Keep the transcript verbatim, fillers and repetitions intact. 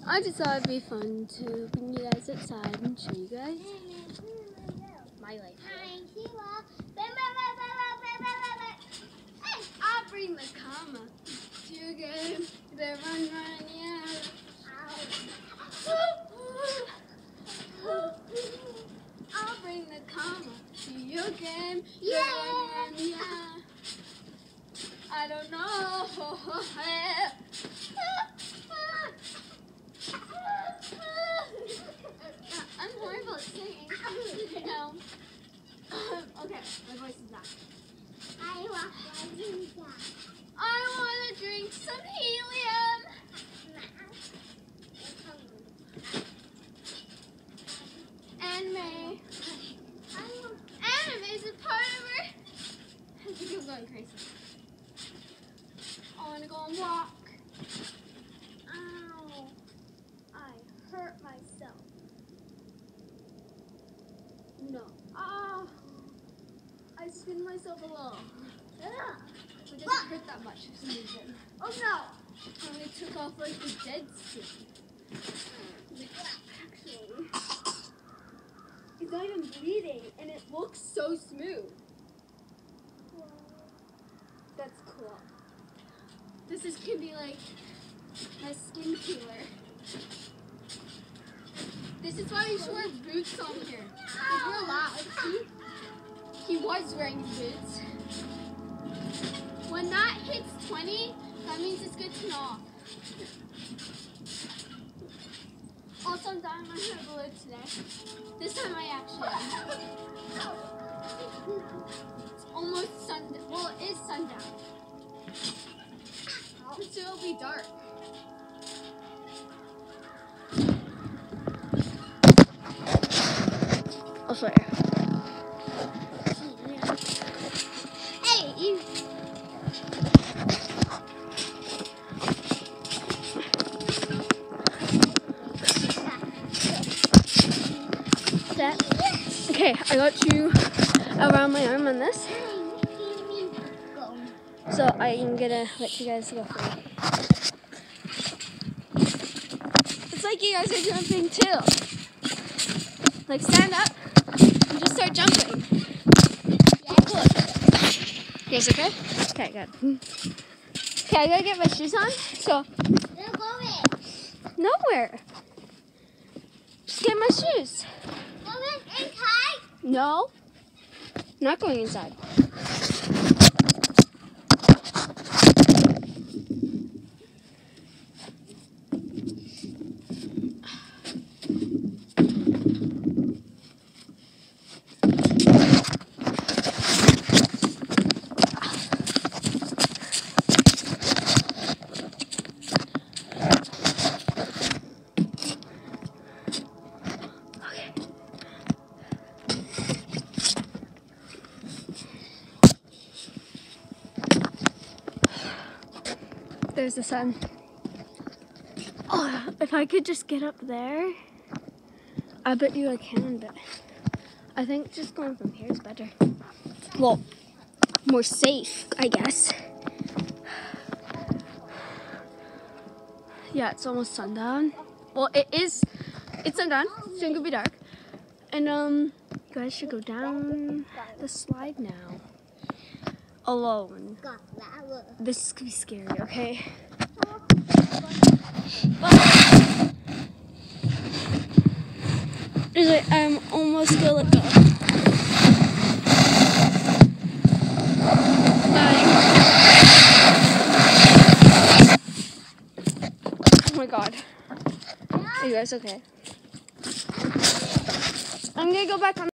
I just thought it'd be fun to bring you guys outside and show you guys my life. I'll bring the comma to your game. The run, run, yeah. I'll bring the comma to your game. Yeah. Run, run, yeah. I don't know. I'm horrible at singing. You know. Okay, my voice is back. I want to drink that. I want to drink some helium. Anime. Anime is a part of her. I think I'm going crazy. I want to go and walk. Ow. I hurt myself. No. Oh. I skinned myself a little. Yeah. It doesn't what? hurt that much for some reason. Oh no. I only took off like the dead skin. Like that, actually. It's not even bleeding and it looks so smooth. That's cool. This is gonna be like my skin peeler. This is why we should wear boots on here. Because we're allowed. See? He was wearing boots. When that hits twenty, that means it's good to knock. Also, I'm dyeing my hair blue today. This time I actually am. It's almost sundown. Well, it is sundown. So it'll be dark. I'll show you. Hey, you. That. Okay, I got you around my arm on this. So I'm gonna let you guys go free. It's like you guys are jumping too. Like stand up and just start jumping. Yeah, cool. You guys okay? Okay, good. Okay, I gotta get my shoes on. So nowhere. Just get my shoes. Going inside? No, not going inside. There's the sun. Oh, if I could just get up there, I bet you I can, but I think just going from here is better. Well, more safe, I guess. Yeah, it's almost sundown. Well, it is, it's sundown, soon it'll be dark. And um, you guys should go down the slide now. Alone. This is gonna be scary, okay? But I'm almost gonna let go. Bye. Oh my god. Are you guys okay? I'm gonna go back on.